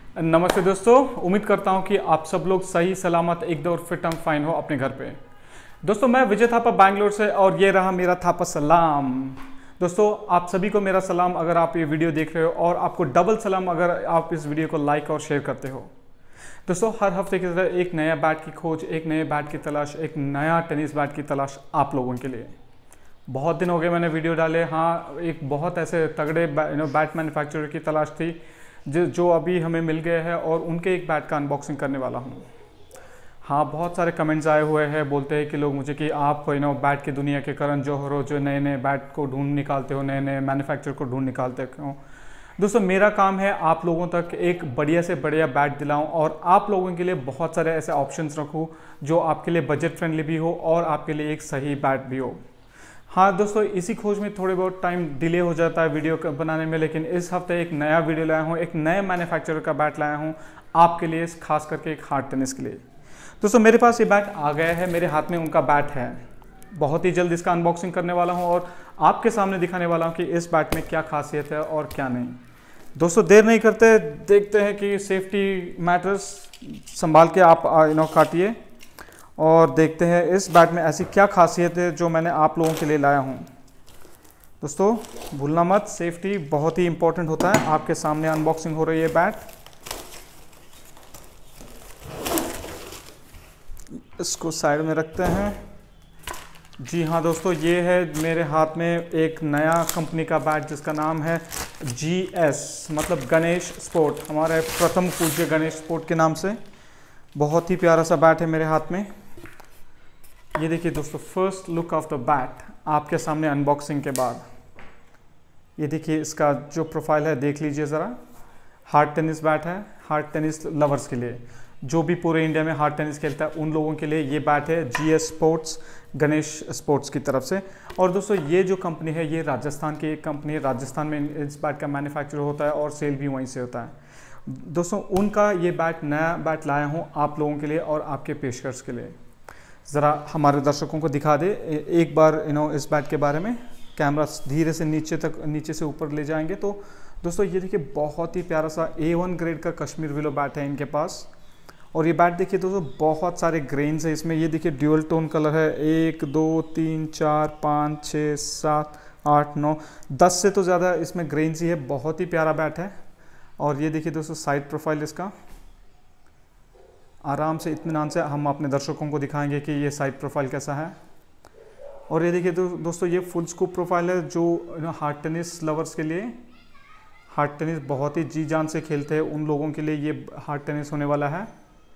नमस्ते दोस्तों, उम्मीद करता हूं कि आप सब लोग सही सलामत एकदम फिट एंड फाइन हो अपने घर पे। दोस्तों मैं विजय थापा बैंगलोर से और ये रहा मेरा थापा सलाम। दोस्तों आप सभी को मेरा सलाम अगर आप ये वीडियो देख रहे हो, और आपको डबल सलाम अगर आप इस वीडियो को लाइक और शेयर करते हो। दोस्तों हर हफ्ते की तरह एक नया बैट की खोज, एक नए बैट की तलाश, एक नया टेनिस बैट की तलाश आप लोगों के लिए। बहुत दिन हो गए मैंने वीडियो डाले। हाँ, एक बहुत ऐसे तगड़े बैट मैन्युफैक्चरर की तलाश थी जो अभी हमें मिल गए हैं, और उनके एक बैट का अनबॉक्सिंग करने वाला हूँ। हाँ, बहुत सारे कमेंट्स आए हुए हैं, बोलते हैं कि लोग मुझे कि आप बैट की दुनिया के करण जौहर हो, जो नए नए बैट को ढूंढ निकालते हो, नए नए मैन्युफैक्चरर को ढूंढ निकालते हो। दोस्तों मेरा काम है आप लोगों तक एक बढ़िया से बढ़िया बैट दिलाऊं, और आप लोगों के लिए बहुत सारे ऐसे ऑप्शंस रखूं जो आपके लिए बजट फ्रेंडली भी हो और आपके लिए एक सही बैट भी हो। हाँ दोस्तों, इसी खोज में थोड़े बहुत टाइम डिले हो जाता है वीडियो बनाने में, लेकिन इस हफ्ते एक नया वीडियो लाया हूँ, एक नए मैन्युफैक्चरर का बैट लाया हूँ आपके लिए, खास करके एक हार्ड टेनिस के लिए। दोस्तों मेरे पास ये बैट आ गया है, मेरे हाथ में उनका बैट है। बहुत ही जल्द इसका अनबॉक्सिंग करने वाला हूँ और आपके सामने दिखाने वाला हूँ कि इस बैट में क्या खासियत है और क्या नहीं। दोस्तों देर नहीं करते, देखते हैं कि सेफ्टी मैटर्स संभाल के आप काटिए और देखते हैं इस बैट में ऐसी क्या खासियत है जो मैंने आप लोगों के लिए लाया हूं। दोस्तों भूलना मत, सेफ्टी बहुत ही इंपॉर्टेंट होता है। आपके सामने अनबॉक्सिंग हो रही है बैट। इसको साइड में रखते हैं। जी हाँ दोस्तों, ये है मेरे हाथ में एक नया कंपनी का बैट जिसका नाम है GS, मतलब गणेश स्पोर्ट, हमारे प्रथम पूज्य गणेश स्पोर्ट के नाम से। बहुत ही प्यारा सा बैट है मेरे हाथ में। ये देखिए दोस्तों, first look of the bat आपके सामने अनबॉक्सिंग के बाद। ये देखिए इसका जो प्रोफाइल है, देख लीजिए ज़रा। हार्ड टेनिस बैट है, हार्ड टेनिस लवर्स के लिए, जो भी पूरे इंडिया में हार्ड टेनिस खेलता है उन लोगों के लिए ये बैट है GS स्पोर्ट्स, गणेश स्पोर्ट्स की तरफ से। और दोस्तों ये जो कंपनी है ये राजस्थान की एक कंपनी है। राजस्थान में इस बैट का मैन्युफैक्चर होता है और सेल भी वहीं से होता है। दोस्तों उनका ये बैट, नया बैट लाया हूँ आप लोगों के लिए और आपके पेशकश के लिए। ज़रा हमारे दर्शकों को दिखा दे एक बार इस बैट के बारे में। कैमरा धीरे से नीचे से ऊपर ले जाएंगे तो दोस्तों ये देखिए, बहुत ही प्यारा सा A1 ग्रेड का कश्मीर विलो बैट है इनके पास। और ये बैट देखिए दोस्तों, बहुत सारे ग्रेन्स है इसमें। ये देखिए ड्यूअल टोन कलर है, 1 2 3 4 5 6 7 8 9 10 से तो ज़्यादा इसमें ग्रेन्स ही है। बहुत ही प्यारा बैट है। और ये देखिए दोस्तों साइड प्रोफाइल इसका, आराम से इत्मीनान से हम अपने दर्शकों को दिखाएंगे कि ये साइड प्रोफाइल कैसा है। और ये देखिए दोस्तों, ये फुल स्कूप प्रोफाइल है जो हार्ड टेनिस लवर्स के लिए, हार्ड टेनिस बहुत ही जी जान से खेलते हैं उन लोगों के लिए ये हार्ड टेनिस होने वाला है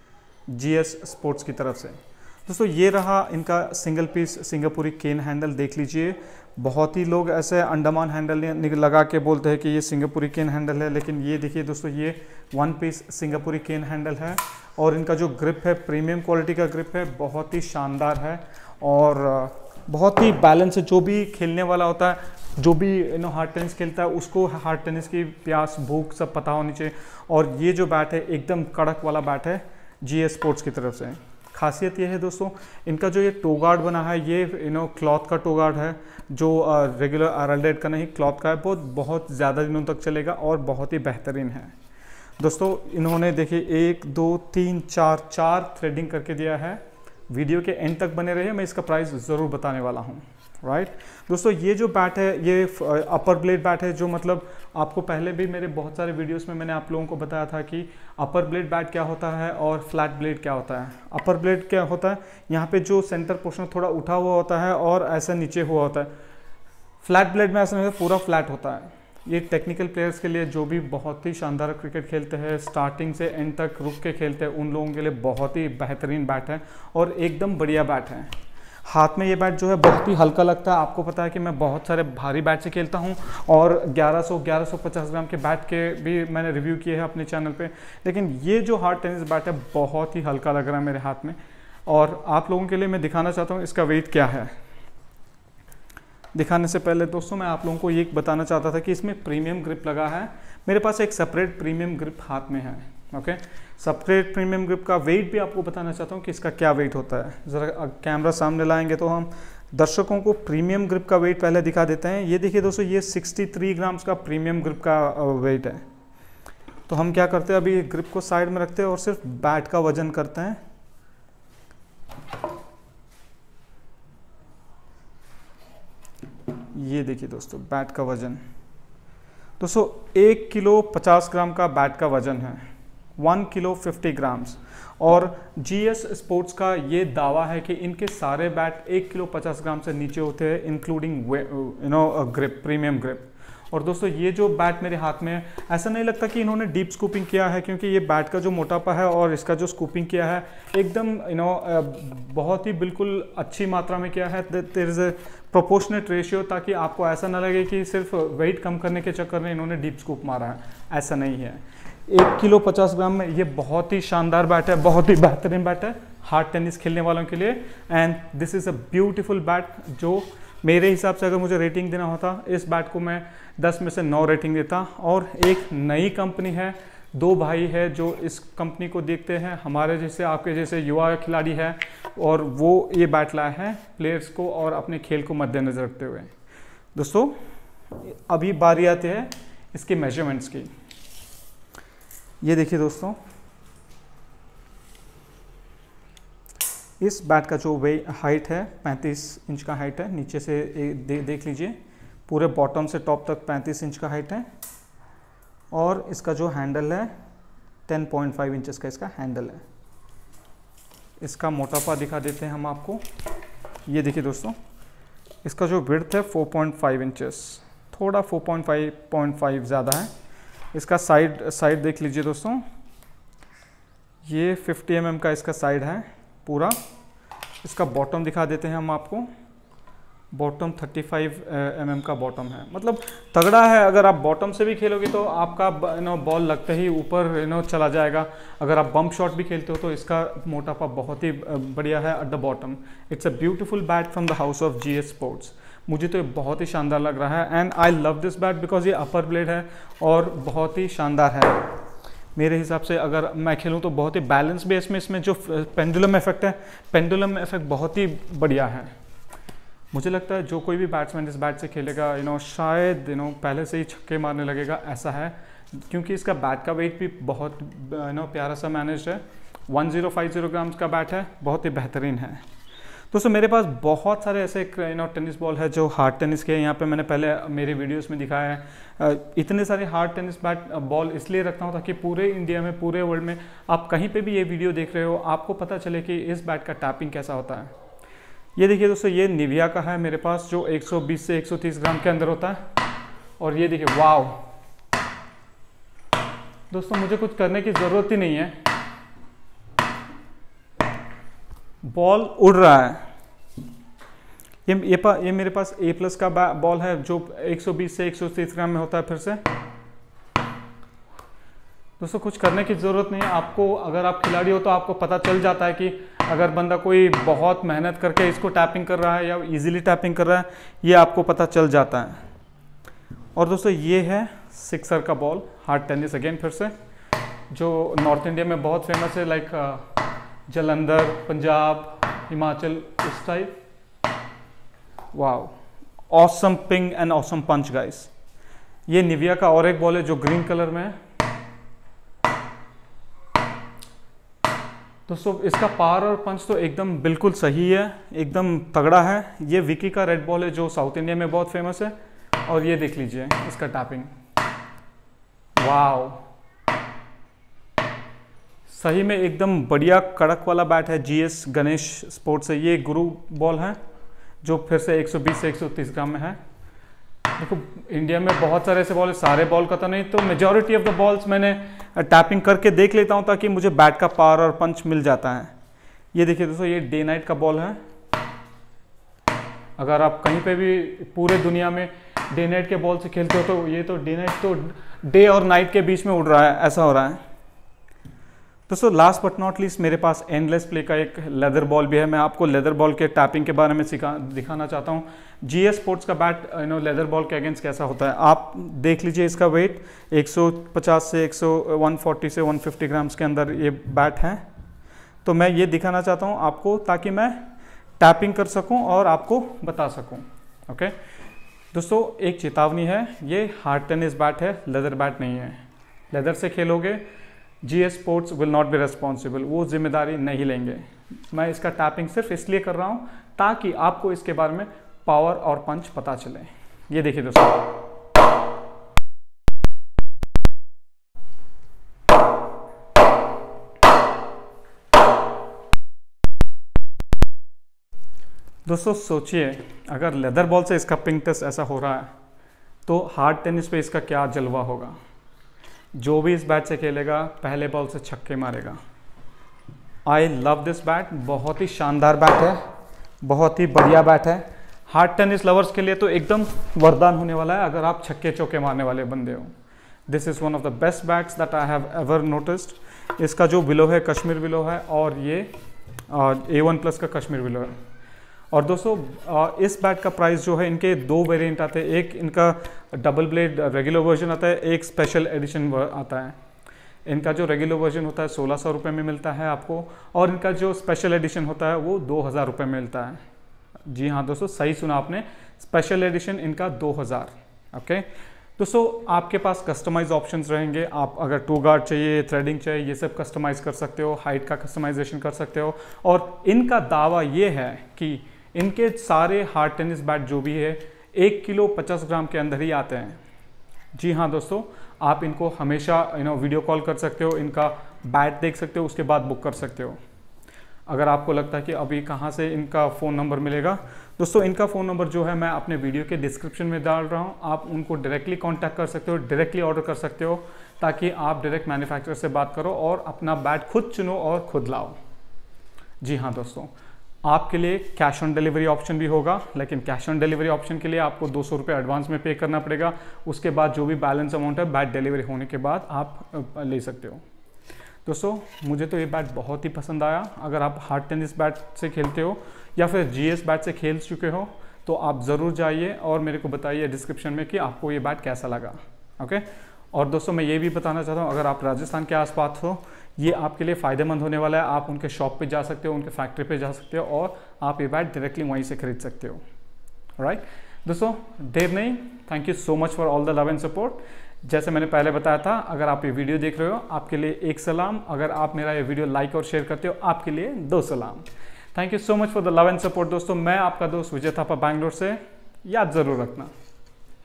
GS स्पोर्ट्स की तरफ से। दोस्तों ये रहा इनका सिंगल पीस सिंगापुरी केन हैंडल, देख लीजिए। बहुत ही लोग ऐसे अंडमान हैंडल लगा के बोलते हैं कि ये सिंगापुरी केन हैंडल है, लेकिन ये देखिए दोस्तों, ये 1 पीस सिंगापुरी केन हैंडल है। और इनका जो ग्रिप है, प्रीमियम क्वालिटी का ग्रिप है, बहुत ही शानदार है और बहुत ही बैलेंस है। जो भी खेलने वाला होता है, जो भी हार्ड टेनिस खेलता है, उसको हार्ड टेनिस की प्यास भूख सब पता होनी चाहिए। और ये जो बैट है एकदम कड़क वाला बैट है GS स्पोर्ट्स की तरफ से। खासियत ये है दोस्तों, इनका जो ये टो गार्ड बना है ये क्लॉथ का टो गार्ड है, जो रेगुलर आरएलडेड का नहीं, क्लॉथ का है। बहुत ज़्यादा दिनों तक चलेगा और बहुत ही बेहतरीन है। दोस्तों इन्होंने देखिए 1 2 3 4 थ्रेडिंग करके दिया है। वीडियो के एंड तक बने रहिए, मैं इसका प्राइस ज़रूर बताने वाला हूँ। राइट दोस्तों, ये जो बैट है ये अपर ब्लेड बैट है, जो मतलब आपको पहले भी मेरे बहुत सारे वीडियोस में मैंने आप लोगों को बताया था कि अपर ब्लेड बैट क्या होता है और फ्लैट ब्लेड क्या होता है। अपर ब्लेड क्या होता है, यहाँ पे जो सेंटर पोर्शन थोड़ा उठा हुआ होता है और ऐसा नीचे हुआ होता है। फ्लैट ब्लेड में ऐसा नहीं होता, पूरा फ्लैट होता है। ये टेक्निकल प्लेयर्स के लिए, जो भी बहुत ही शानदार क्रिकेट खेलते हैं, स्टार्टिंग से एंड तक रुक के खेलते हैं, उन लोगों के लिए बहुत ही बेहतरीन बैट है और एकदम बढ़िया बैट है। हाथ में ये बैट जो है बहुत ही हल्का लगता है। आपको पता है कि मैं बहुत सारे भारी बैट से खेलता हूँ और 1150 ग्राम के बैट के भी मैंने रिव्यू किए हैं अपने चैनल पे, लेकिन ये जो हार्ड टेनिस बैट है बहुत ही हल्का लग रहा है मेरे हाथ में। और आप लोगों के लिए मैं दिखाना चाहता हूँ इसका वेट क्या है। दिखाने से पहले दोस्तों मैं आप लोगों को ये बताना चाहता था कि इसमें प्रीमियम ग्रिप लगा है। मेरे पास एक सेपरेट प्रीमियम ग्रिप हाथ में है। ओके, सेपरेट प्रीमियम ग्रिप का वेट भी आपको बताना चाहता हूँ कि इसका क्या वेट होता है। ज़रा कैमरा सामने लाएंगे तो हम दर्शकों को प्रीमियम ग्रिप का वेट पहले दिखा देते हैं। ये देखिए दोस्तों, ये 63 ग्राम्स का प्रीमियम ग्रिप का वेट है। तो हम क्या करते हैं, अभी ग्रिप को साइड में रखते हैं और सिर्फ बैट का वजन करते हैं। ये देखिए दोस्तों बैट का वजन, दोस्तों 1 किलो 50 ग्राम का बैट का वजन है, 1 किलो 50 ग्राम्स। और जीएस स्पोर्ट्स का ये दावा है कि इनके सारे बैट 1 किलो 50 ग्राम से नीचे होते हैं, इंक्लूडिंग ग्रिप, प्रीमियम ग्रिप। और दोस्तों ये जो बैट मेरे हाथ में है, ऐसा नहीं लगता कि इन्होंने डीप स्कूपिंग किया है, क्योंकि ये बैट का जो मोटापा है और इसका जो स्कूपिंग किया है एकदम बहुत ही बिल्कुल अच्छी मात्रा में किया है। There is a proportionate ratio, ताकि आपको ऐसा ना लगे कि सिर्फ वेट कम करने के चक्कर में इन्होंने डीप स्कूप मारा है, ऐसा नहीं है। 1 किलो 50 ग्राम में ये बहुत ही शानदार बैट है, बहुत ही बेहतरीन बैट है हार्ड टेनिस खेलने वालों के लिए। And this is a beautiful bat, जो मेरे हिसाब से अगर मुझे रेटिंग देना होता, इस बैट को मैं 10 में से 9 रेटिंग देता। और एक नई कंपनी है, 2 भाई है जो इस कंपनी को देखते हैं, हमारे जैसे आपके जैसे युवा खिलाड़ी है, और वो ये बैट लाया है प्लेयर्स को और अपने खेल को मद्देनजर रखते हुए। दोस्तों अभी बारी आती है इसके मेजरमेंट्स की। ये देखिए दोस्तों, इस बैट का जो हाइट है 35 इंच का हाइट है, नीचे से देख लीजिए पूरे बॉटम से टॉप तक 35 इंच का हाइट है। और इसका जो हैंडल है 10.5 इंचेस का इसका हैंडल है। इसका मोटापा दिखा देते हैं हम आपको। ये देखिए दोस्तों, इसका जो विड्थ है 4.5 इंचेस, थोड़ा 4.5 ज़्यादा है। इसका साइड देख लीजिए दोस्तों, ये 50 mm का इसका साइड है पूरा। इसका बॉटम दिखा देते हैं हम आपको, बॉटम 35 mm का बॉटम है, मतलब तगड़ा है। अगर आप बॉटम से भी खेलोगे तो आपका बॉल लगते ही ऊपर चला जाएगा। अगर आप बम्प शॉट भी खेलते हो तो इसका मोटापा बहुत ही बढ़िया है at the bottom. It's a beautiful bat from the house of GS sports. मुझे तो बहुत ही शानदार लग रहा है and I love this bat because ये अपर ब्लेड है और बहुत ही शानदार है। मेरे हिसाब से अगर मैं खेलूं तो बहुत ही बैलेंस बेस में इसमें जो पेंडुलम इफेक्ट है, पेंडुलम इफेक्ट बहुत ही बढ़िया है। मुझे लगता है जो कोई भी बैट्समैन इस बैट से खेलेगा शायद पहले से ही छक्के मारने लगेगा, ऐसा है। क्योंकि इसका बैट का वेट भी बहुत प्यारा सा मैनेज है। 1050 ग्राम्स का बैट है, बहुत ही बेहतरीन है। दोस्तों मेरे पास बहुत सारे ऐसे टेनिस बॉल है जो हार्ड टेनिस के, यहाँ पे मैंने पहले मेरे वीडियोस में दिखाया है। इतने सारे हार्ड टेनिस बैट बॉल इसलिए रखता हूँ ताकि पूरे इंडिया में, पूरे वर्ल्ड में आप कहीं पे भी ये वीडियो देख रहे हो, आपको पता चले कि इस बैट का टैपिंग कैसा होता है। ये देखिए दोस्तों, ये निविया का है मेरे पास, जो 120 से 130 ग्राम के अंदर होता है। और ये देखिए, वाव दोस्तों, मुझे कुछ करने की ज़रूरत ही नहीं है, बॉल उड़ रहा है। ये मेरे पास A+ का बॉल है जो 120 से 130 ग्राम में होता है। फिर से दोस्तों कुछ करने की ज़रूरत नहीं है आपको। अगर आप खिलाड़ी हो तो आपको पता चल जाता है कि अगर बंदा कोई बहुत मेहनत करके इसको टैपिंग कर रहा है या इजीली टैपिंग कर रहा है, ये आपको पता चल जाता है। और दोस्तों ये है सिक्सर का बॉल, हार्ड टेनिस अगेन, फिर से जो नॉर्थ इंडिया में बहुत फेमस है, लाइक जलंधर, पंजाब, हिमाचल, उस type. Wow, awesome ping and awesome punch guys. ये निविया का और एक बॉल है जो ग्रीन कलर में है। दोस्तों इसका पावर और पंच तो एकदम बिल्कुल सही है, एकदम तगड़ा है। ये विकी का रेड बॉल है जो साउथ इंडिया में बहुत फेमस है। और ये देख लीजिए इसका टैपिंग, वाओ, सही में एकदम बढ़िया कड़क वाला बैट है। जीएस गणेश स्पोर्ट्स से ये गुरु बॉल है जो फिर से 120 से 130 ग्राम में है। देखो इंडिया में बहुत सारे ऐसे बॉल है, सारे बॉल का तो नहीं, तो मेजॉरिटी ऑफ द बॉल्स मैंने टैपिंग करके देख लेता हूं ताकि मुझे बैट का पावर और पंच मिल जाता है। ये देखिए दोस्तों, ये डे नाइट का बॉल है। अगर आप कहीं पे भी पूरे दुनिया में डे नाइट के बॉल से खेलते हो तो ये तो डे नाइट तो डे और नाइट के बीच में उड़ रहा है, ऐसा हो रहा है। दोस्तों लास्ट बट नॉट लीस्ट मेरे पास एंडलेस प्ले का एक लेदर बॉल भी है। मैं आपको लेदर बॉल के टैपिंग के बारे में दिखाना चाहता हूँ। जीएस स्पोर्ट्स का बैट लेदर बॉल के अगेंस्ट कैसा होता है, आप देख लीजिए। इसका वेट 150 से 140 से 150 ग्राम्स के अंदर ये बैट है। तो मैं ये दिखाना चाहता हूँ आपको ताकि मैं टैपिंग कर सकूँ और आपको बता सकूँ। ओके दोस्तों, एक चेतावनी है, ये हार्ड टेनिस बैट है, लेदर बैट नहीं है। लेदर से खेलोगे, GS sports will not be responsible, वो जिम्मेदारी नहीं लेंगे। मैं इसका टैपिंग सिर्फ इसलिए कर रहा हूँ ताकि आपको इसके बारे में पावर और पंच पता चले। ये देखिए दोस्तों, दोस्तों सोचिए अगर लेदर बॉल से इसका पिंक टेस्ट ऐसा हो रहा है तो हार्ड टेनिस पे इसका क्या जलवा होगा। जो भी इस बैट से खेलेगा पहले बॉल से छक्के मारेगा। आई लव दिस बैट, बहुत ही शानदार बैट है, बहुत ही बढ़िया बैट है। हार्ड टेनिस लवर्स के लिए तो एकदम वरदान होने वाला है अगर आप छक्के चौके मारने वाले बंदे हो। This is one of the best bats that I have ever noticed. इसका जो विलो है कश्मीर विलो है और ये A1+ का कश्मीर विलो है। और दोस्तों इस बैट का प्राइस जो है, इनके 2 वेरिएंट आते हैं, एक इनका डबल ब्लेड रेगुलर वर्जन आता है, एक स्पेशल एडिशन आता है। इनका जो रेगुलर वर्जन होता है 1600 रुपये में मिलता है आपको, और इनका जो स्पेशल एडिशन होता है वो 2000 रुपये में मिलता है। जी हाँ दोस्तों, सही सुना आपने, स्पेशल एडिशन इनका 2000। ओके दोस्तों, आपके पास कस्टमाइज ऑप्शंस रहेंगे। आप अगर टू गार्ड चाहिए, थ्रेडिंग चाहिए, ये सब कस्टमाइज कर सकते हो, हाइट का कस्टमाइजेशन कर सकते हो। और इनका दावा ये है कि इनके सारे हार्ड टेनिस बैट जो भी है 1 किलो 50 ग्राम के अंदर ही आते हैं। जी हाँ दोस्तों, आप इनको हमेशा वीडियो कॉल कर सकते हो, इनका बैट देख सकते हो, उसके बाद बुक कर सकते हो। अगर आपको लगता है कि अभी कहाँ से इनका फ़ोन नंबर मिलेगा, दोस्तों इनका फ़ोन नंबर जो है मैं अपने वीडियो के डिस्क्रिप्शन में डाल रहा हूँ। आप उनको डायरेक्टली कॉन्टैक्ट कर सकते हो, डायरेक्टली ऑर्डर कर सकते हो, ताकि आप डायरेक्ट मैन्युफैक्चरर से बात करो और अपना बैट खुद चुनो और खुद लाओ। जी हाँ दोस्तों, आपके लिए कैश ऑन डिलीवरी ऑप्शन भी होगा, लेकिन कैश ऑन डिलीवरी ऑप्शन के लिए आपको 200 रुपये एडवांस में पे करना पड़ेगा। उसके बाद जो भी बैलेंस अमाउंट है बैट डिलीवरी होने के बाद आप ले सकते हो। दोस्तों मुझे तो ये बैट बहुत ही पसंद आया। अगर आप हार्ड टेनिस बैट से खेलते हो या फिर GS बैट से खेल चुके हो तो आप ज़रूर जाइए और मेरे को बताइए डिस्क्रिप्शन में कि आपको ये बैट कैसा लगा। ओके, और दोस्तों मैं ये भी बताना चाहता हूँ, अगर आप राजस्थान के आसपास हो, ये आपके लिए फ़ायदेमंद होने वाला है। आप उनके शॉप पे जा सकते हो, उनके फैक्ट्री पे जा सकते हो और आप ये बैट डायरेक्टली वहीं से खरीद सकते हो। राइट दोस्तों, देर नहीं, thank you so much for all the love and support. जैसे मैंने पहले बताया था, अगर आप ये वीडियो देख रहे हो आपके लिए 1 सलाम, अगर आप मेरा ये वीडियो लाइक और शेयर करते हो आपके लिए 2 सलाम। Thank you so much for the love and support. दोस्तों मैं आपका दोस्त विजय थापा बैंगलोर से, याद ज़रूर रखना।